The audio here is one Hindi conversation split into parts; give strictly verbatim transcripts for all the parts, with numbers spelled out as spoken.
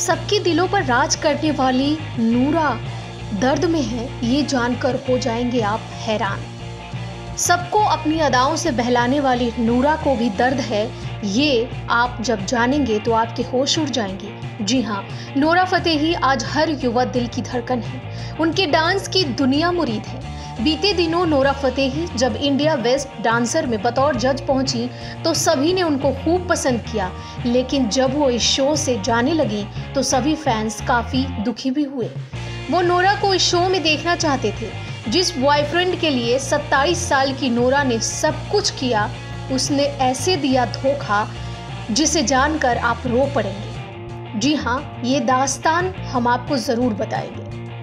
सबके दिलों पर राज करने वाली नूरा दर्द में है, ये जानकर हो जाएंगे आप हैरान। सबको अपनी अदाओं से बहलाने वाली नूरा को भी दर्द है, ये आप जब जानेंगे तो आपके होश उड़ जाएंगे। जी हाँ, नूरा फतेही आज हर युवा दिल की धड़कन है। उनके डांस की दुनिया मुरीद है। बीते दिनों नूरा फतेही जब इंडिया बेस्ट डांसर में बतौर जज पहुंची तो सभी ने उनको खूब पसंद किया, लेकिन जब वो इस शो से जाने लगी तो सभी फैंस काफ़ी दुखी भी हुए। वो नूरा को इस शो में देखना चाहते थे। जिस बॉयफ्रेंड के लिए सत्ताईस साल की नूरा ने सब कुछ किया, उसने ऐसे दिया धोखा जिसे जानकर आप रो पड़ेंगे। जी हाँ, ये दास्तान हम आपको ज़रूर बताएंगे।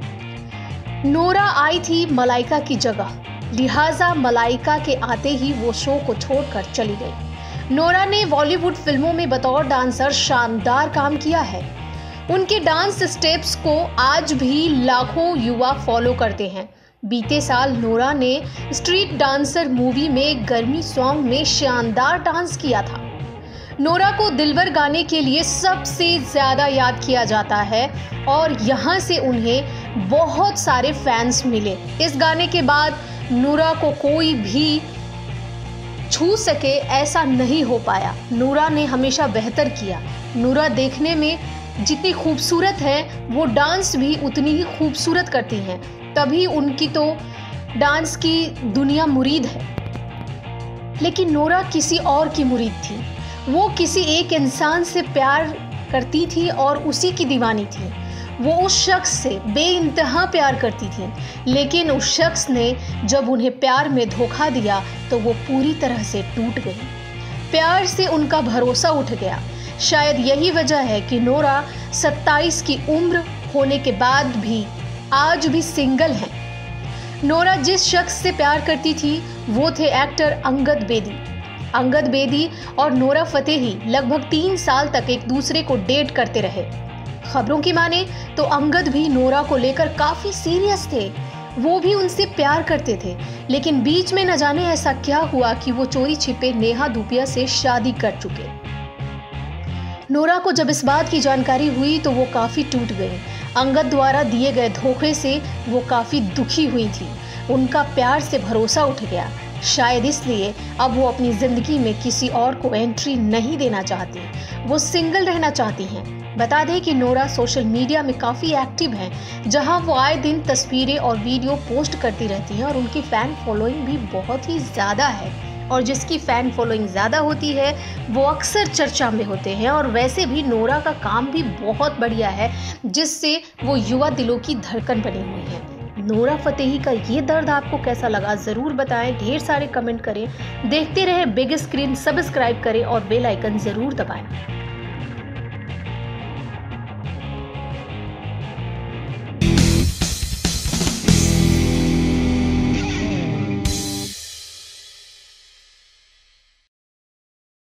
नूरा आई थी मलाइका की जगह, लिहाजा मलाइका के आते ही वो शो को छोड़कर चली गई। नूरा ने बॉलीवुड फिल्मों में बतौर डांसर शानदार काम किया है। उनके डांस स्टेप्स को आज भी लाखों युवा फॉलो करते हैं। बीते साल नूरा ने स्ट्रीट डांसर मूवी में गर्मी सॉन्ग में शानदार डांस किया था। नूरा को दिलबर गाने के लिए सबसे ज़्यादा याद किया जाता है और यहाँ से उन्हें बहुत सारे फैंस मिले। इस गाने के बाद नूरा को कोई भी छू सके ऐसा नहीं हो पाया। नूरा ने हमेशा बेहतर किया। नूरा देखने में जितनी खूबसूरत है, वो डांस भी उतनी ही खूबसूरत करती हैं, तभी उनकी तो डांस की दुनिया मुरीद है। लेकिन नूरा किसी और की मुरीद थी। वो किसी एक इंसान से प्यार करती थी और उसी की दीवानी थी। वो उस शख्स से बेइंतहा प्यार करती थी, लेकिन उस शख्स ने जब उन्हें प्यार में धोखा दिया तो वो पूरी तरह से टूट गई। प्यार से उनका भरोसा उठ गया। शायद यही वजह है कि नूरा सत्ताईस की उम्र होने के बाद भी आज भी सिंगल है। नूरा जिस शख्स से प्यार करती थी वो थे एक्टर अंगद बेदी। अंगद बेदी और नूरा फतेही लगभग तीन साल तक एक दूसरे को डेट करते रहे। खबरों की माने तो अंगद भी नूरा को लेकर काफी सीरियस थे। वो भी उनसे प्यार करते थे, लेकिन बीच में न जाने ऐसा क्या हुआ कि वो चोरी छिपे नेहा धूपिया से शादी कर चुके। नूरा को जब इस बात की जानकारी हुई तो वो काफी टूट गई। अंगद द्वारा दिए गए धोखे से वो काफी दुखी हुई थी। उनका प्यार से भरोसा उठ गया। शायद इसलिए अब वो अपनी जिंदगी में किसी और को एंट्री नहीं देना चाहती। वो सिंगल रहना चाहती हैं। बता दें कि नूरा सोशल मीडिया में काफ़ी एक्टिव हैं, जहां वो आए दिन तस्वीरें और वीडियो पोस्ट करती रहती हैं और उनकी फ़ैन फॉलोइंग भी बहुत ही ज़्यादा है। और जिसकी फ़ैन फॉलोइंग ज़्यादा होती है वो अक्सर चर्चा में होते हैं। और वैसे भी नूरा का काम भी बहुत बढ़िया है, जिससे वो युवा दिलों की धड़कन बनी हुई है। नूरा फतेही का ये दर्द आपको कैसा लगा ज़रूर बताएं, ढेर सारे कमेंट करें। देखते रहें बिग स्क्रीन, सब्सक्राइब करें और बेल आइकन ज़रूर दबाएं।